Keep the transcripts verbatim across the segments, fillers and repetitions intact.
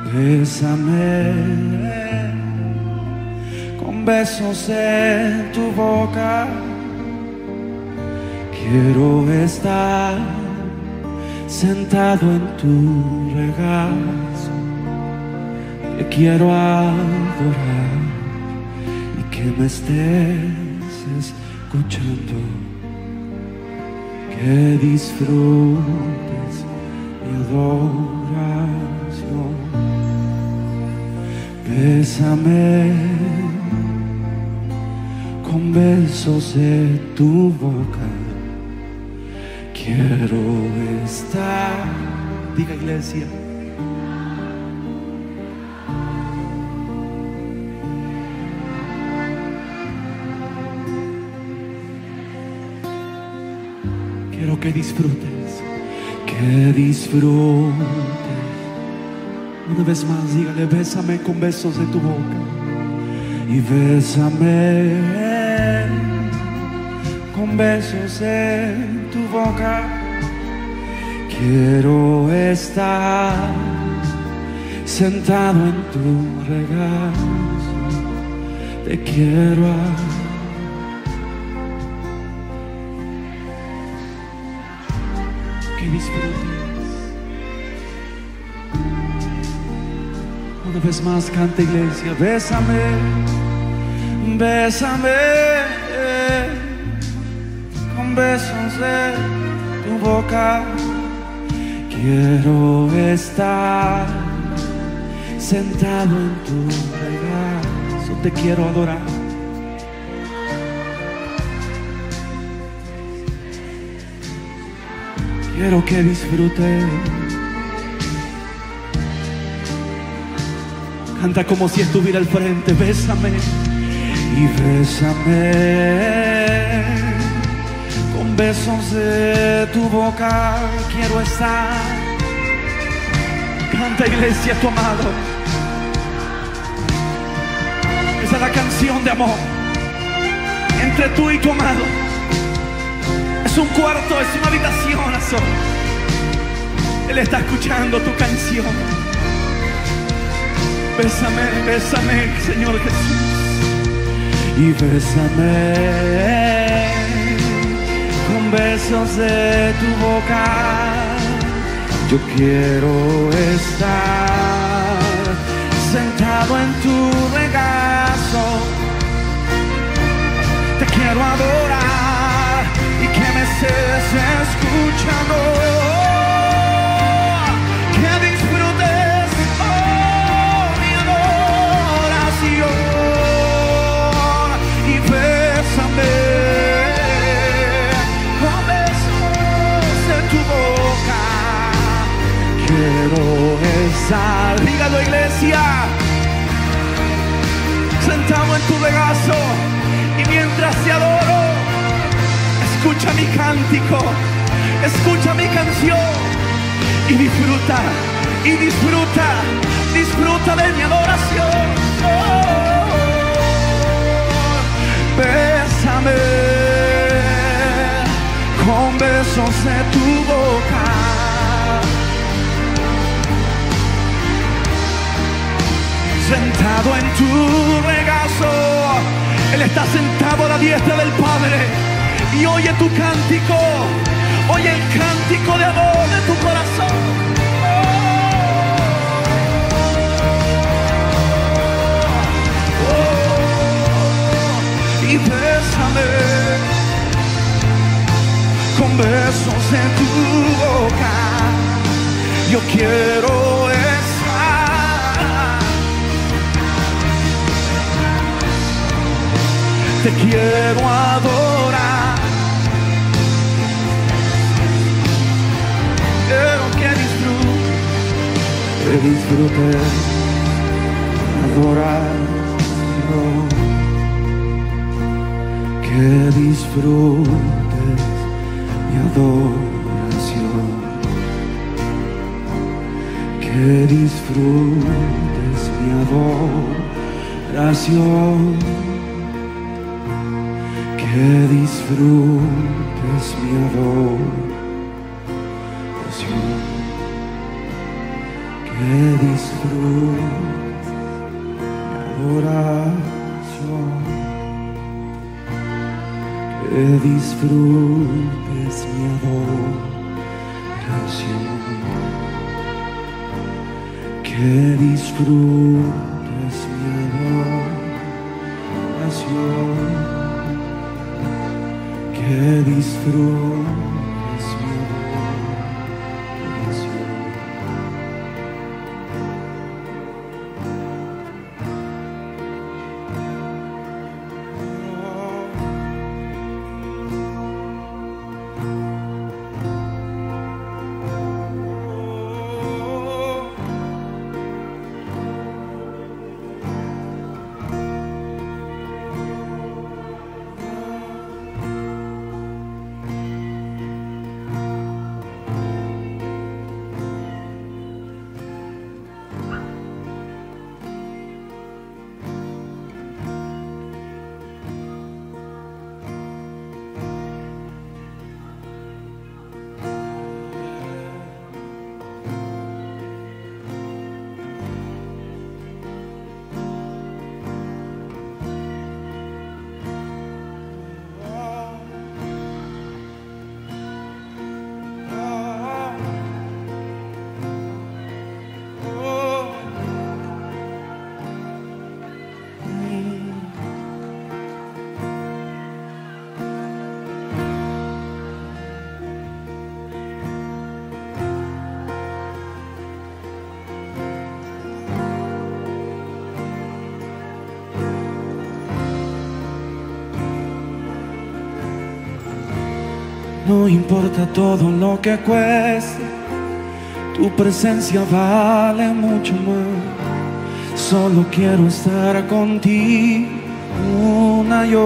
Bésame con besos en tu boca. Quiero estar sentado en tu regazo. Te quiero adorar y que me estés escuchando. Que disfrutes mi adoración. Bésame con besos de tu boca. Quiero estar, diga iglesia, quiero que disfrutes, que disfrutes. Una vez más, dígale, bésame con besos de tu boca. Y bésame con besos en tu boca. Quiero estar sentado en tu regazo. Te quiero amar. Que disfrutes. Una vez más, canta iglesia, bésame, bésame con besos de tu boca. Quiero estar sentado en tu regazo. Te quiero adorar. Quiero que disfrutes. Canta como si estuviera al frente. Bésame y bésame con besos de tu boca. Quiero estar. Canta iglesia, tu amado. Esa es la canción de amor entre tú y tu amado. Es un cuarto, es una habitación a solas. Él está escuchando tu canción. Bésame, bésame, Señor Jesús. Y bésame con besos de tu boca. Yo quiero estar sentado en tu regazo. Te quiero adorar y que me estés escuchando. Quiero estar, dígalo iglesia, sentado en tu regazo. Y mientras te adoro, escucha mi cántico, escucha mi canción. Y disfruta, y disfruta, disfruta de mi adoración. Oh, bésame con besos de tu boca. Sentado en tu regazo. Él está sentado a la diestra del Padre y oye tu cántico, oye el cántico de amor de tu corazón. Oh, oh, y bésame con besos en tu boca. Yo quiero te quiero adorar. Quiero que disfrutes, que disfrutes adoración. Que disfrutes mi adoración. Que disfrutes mi adoración. Que disfrutes mi adoración. Que que disfrutes mi adoración, que disfrutes mi adoración, que disfrutes mi adoración, que disfrutes mi adoración. No importa todo lo que cueste, tu presencia vale mucho más. Solo quiero estar contigo una y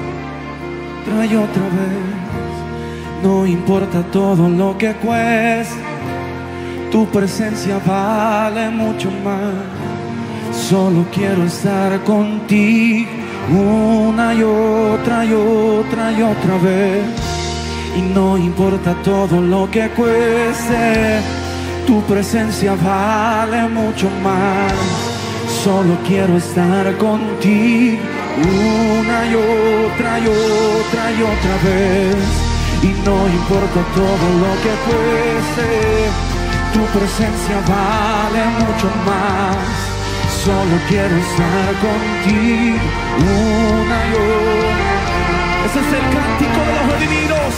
otra y otra vez. No importa todo lo que cueste, tu presencia vale mucho más. Solo quiero estar contigo una y otra y otra y otra vez. Y no importa todo lo que cueste, tu presencia vale mucho más. Solo quiero estar contigo una y otra y otra y otra vez. Y no importa todo lo que cueste, tu presencia vale mucho más. Solo quiero estar contigo una y otra. Ese es el cántico de los redimidos.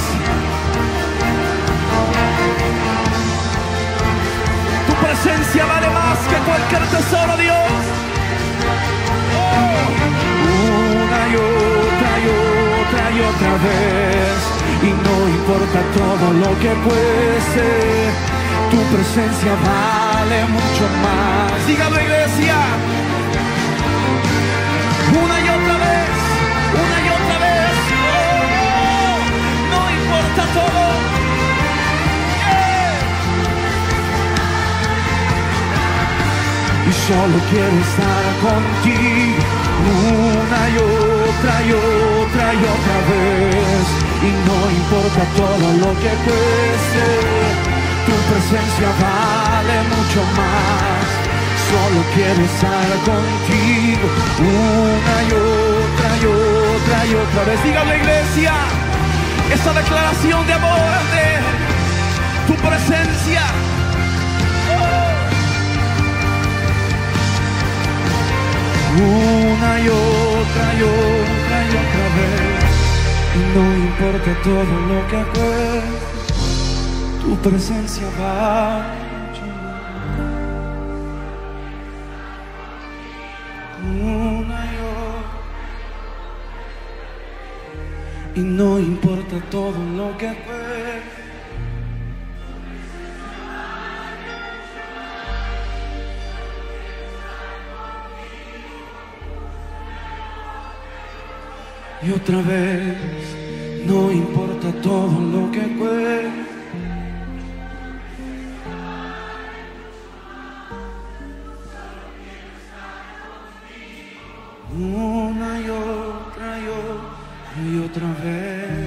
Tu presencia vale más que cualquier tesoro, Dios. Oh. Una y otra y otra y otra vez. Y no importa todo lo que cueste, tu presencia vale mucho más. Dígalo, iglesia. Una y otra vez, una y otra vez. Oh, no importa todo. Yeah. Y solo quiero estar contigo una y otra y otra y otra vez. Y no importa todo lo que cueste, tu presencia vale mucho más. Solo quiero estar contigo una y otra y otra y otra vez. Dígame, iglesia, esta declaración de amor de tu presencia. Oh. Una y otra y otra y otra vez. Y no importa todo lo que cueste, tu presencia vale mucho más. Una y otra. Y no importa todo lo que cueste, y otra vez, no importa todo lo que cueste, una y otra y otra y otra vez.